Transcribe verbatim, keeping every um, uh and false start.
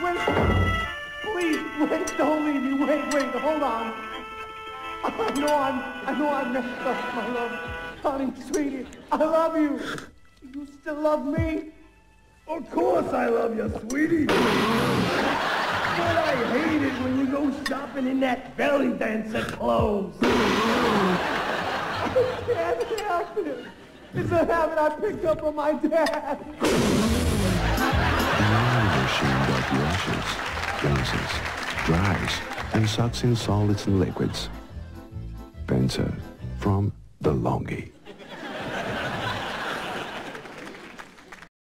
wait. Please, wait, don't leave me. Wait, wait, hold on. I know I'm, I know I messed up, my love. Honey, sweetie, I love you. You still love me? Of course I love you, sweetie. But I hate it when you go shopping in that belly dancer clothes. I can't help it. It's a habit I picked up from my dad. The machine that washes, rinses, dries, and sucks in solids and liquids. Penta from Delonghi.